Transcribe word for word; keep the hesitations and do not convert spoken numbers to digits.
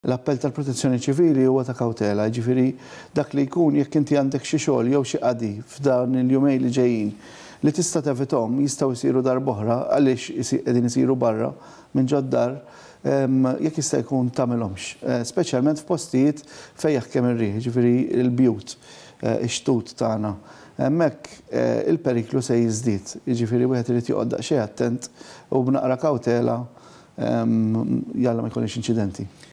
L-appell tal-protezzjoni ċivili huwa ta' kawtela, ġifieri dak li jkun jekk inti għandek xi xogħol jew xi qadi f'dawn il-jumejn li ġejjin li tista' tevithom jistgħu jsiru darb'oħra għaliex qegħdin isiru barra minn ġod-dar jekk jista' jkun tagħmilhomx, speċjalment f'postijiet fejn jaħkem ir-riħ, ġifieri l-bjut, ix-xtut tagħna. Hemmhekk il-periklu se jiżdied, jiġifieri wieħed irid joqgħod daqsxejn attent u b'naqra kawtela jalla ma jkollniex inċidenti.